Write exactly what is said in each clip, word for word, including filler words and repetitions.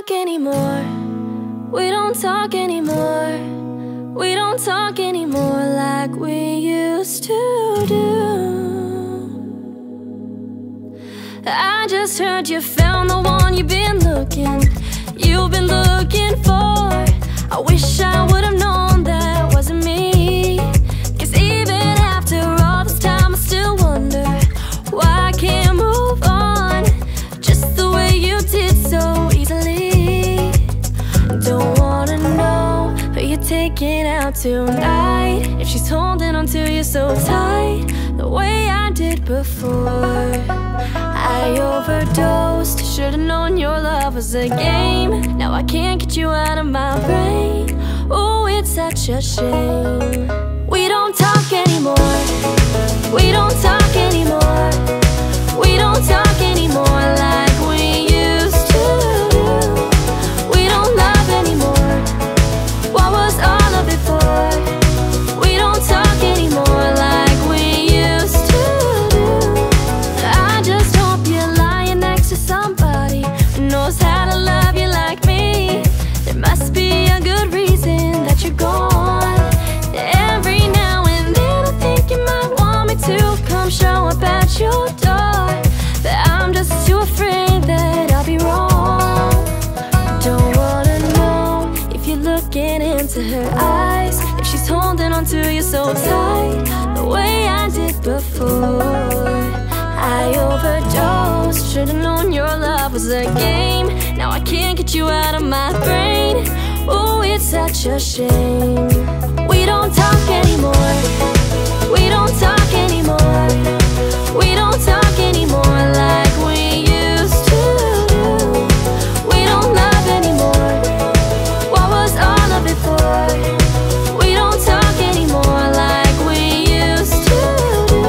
talk anymore. We don't talk anymore. We don't talk anymore like we used to do. I just heard you found the one you've been looking, you've been looking for. I wish I would have known that wasn't me. Cause even after all this time I still wonder why I can't move on just the way you did so easily. Don't wanna know who you're taking out tonight, if she's holding on to you so tight the way I did before. I overdosed, should've known your love was a game. Now I can't get you out of my brain. Oh, it's such a shame. We don't talk anymore. We don't talk anymore. We don't talk anymore like we used to do. We don't love anymore. What was all of it for? We don't talk anymore like we used to do. I just hope you're lying next to somebody who knows how to love you like me. There must be a good reason that you're gone. Every now and then I think you might want me to come show up at your door, but I'm just too afraid that I'll be wrong. Don't wanna know if you're looking into her eyes, if she's holding on to you so tight the way I did before. I overdosed, should've known your love was a game. Now I can't get you out of my brain. Oh, it's such a shame. We don't talk anymore. We don't talk anymore. We don't talk anymore like we used to do. We don't love anymore. What was all of it for? We don't talk anymore like we used to do.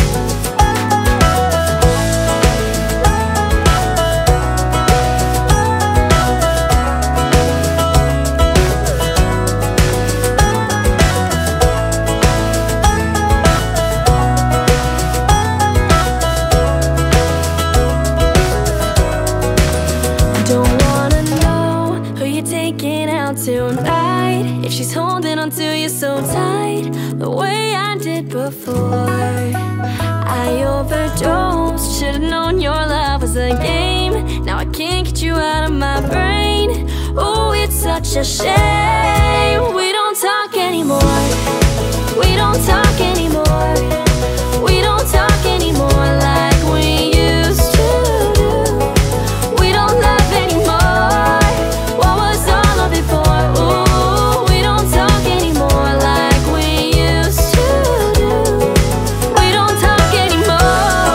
Don't wanna know who you're taking out tonight, if she's holding on to you so tight the way I did before. I overdosed, should've known your love was a game. Now I can't get you out of my brain. Oh, it's such a shame. We don't talk anymore. We don't talk anymore. We don't talk anymore like we used to do. We don't love anymore. What was all of it for? Ooh, we don't talk anymore like we used to do. We don't talk anymore.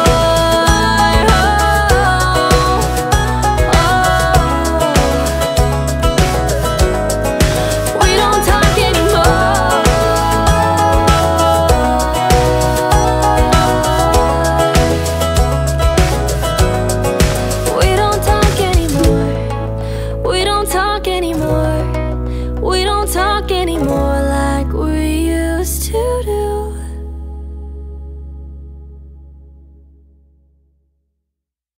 Oh, oh. We don't talk anymore. We don't talk anymore. We don't talk anymore. We don't talk anymore